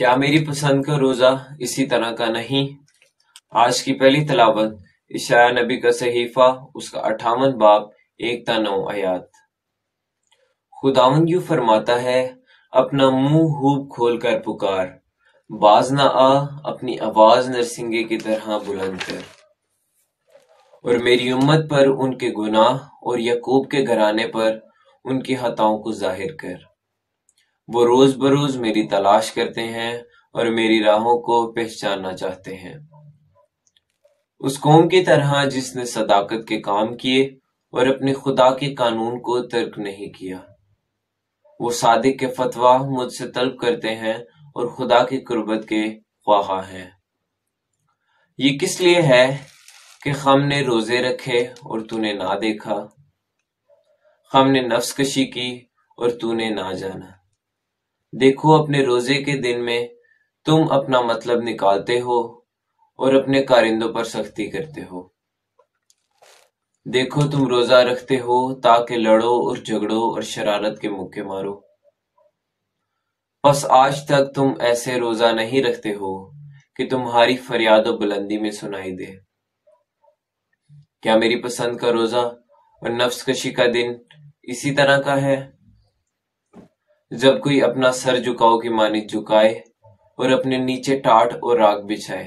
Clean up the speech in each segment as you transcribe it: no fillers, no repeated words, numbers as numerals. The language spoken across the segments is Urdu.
کیا میری پسند کا روزہ اسی طرح کا نہیں؟ آج کی پہلی تلاوت اشعیاء نبی کا صحیفہ اس کا 58 باب 1 تا 9 آیات۔ خداوند یوں فرماتا ہے، اپنا منہ خوب کھول کر پکار، باز نہ آ، اپنی آواز نرسنگے کی طرح بلند کر، اور میری امت پر ان کے گناہ اور یعقوب کے گھرانے پر ان کی خطاؤں کو ظاہر کر۔ وہ روز بروز میری تلاش کرتے ہیں اور میری راہوں کو پہچاننا چاہتے ہیں۔ اس قوم کی طرح جس نے صداقت کے کام کیے اور اپنے خدا کے قانون کو ترک نہیں کیا۔ وہ صادق کے فتویٰ مجھ سے طلب کرتے ہیں اور خدا کی قربت کے خواہاں ہیں۔ یہ کس لیے ہے کہ ہم نے روزے رکھے اور تو نے نہ دیکھا، ہم نے نفس کشی کی اور تو نے نہ جانا۔ دیکھو، اپنے روزے کے دن میں تم اپنا مطلب نکالتے ہو اور اپنے کارندوں پر سختی کرتے ہو۔ دیکھو، تم روزہ رکھتے ہو تاکہ لڑو اور جھگڑو اور شرارت کے مکے مارو۔ بس آج تک تم ایسے روزہ نہیں رکھتے ہو کہ تمہاری فریاد و بلندی میں سنائی دے۔ کیا میری پسند کا روزہ اور نفس کشی کا دن اسی طرح کا ہے؟ جب کوئی اپنا سر جھکاؤ کی مانند جھکائے اور اپنے نیچے ٹاٹ اور راکھ بچھائے،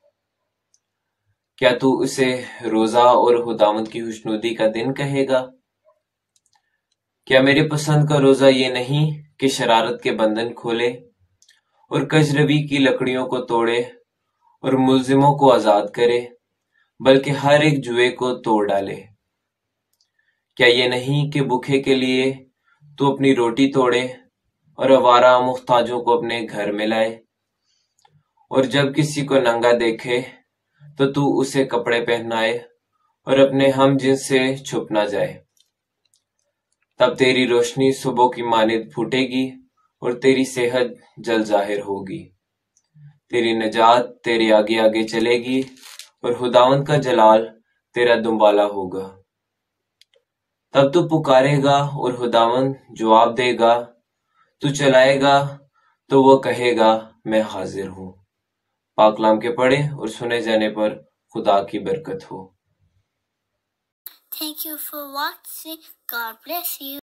کیا تو اسے روزہ اور خداوند کی خوشنودی کا دن کہے گا؟ کیا میرے پسند کا روزہ یہ نہیں کہ شرارت کے بندھن کھولے اور کجروی کی لکڑیوں کو توڑے اور ملزموں کو آزاد کرے، بلکہ ہر ایک جوئے کو توڑ ڈالے؟ کیا یہ نہیں کہ بھوکے کے لیے تو اپنی روٹی توڑے اور آوارہ محتاجوں کو اپنے گھر میں لائے، اور جب کسی کو ننگا دیکھے تو اسے کپڑے پہنائے اور اپنے ہم جنس سے چھپ نہ جائے؟ تب تیری روشنی صبح کی مانند پھوٹے گی اور تیری صحت جلد ظاہر ہوگی۔ تیری نجات تیرے آگے آگے چلے گی اور خداوند کا جلال تیرا دنبالہ ہوگا۔ تب تو پکارے گا اور خداوند جواب دے گا، تو چلائے گا تو وہ کہے گا میں حاضر ہوں۔ پاک کلام کے پڑھے اور سنے جانے پر خدا کی برکت ہو۔ Thank you for watching. God bless you.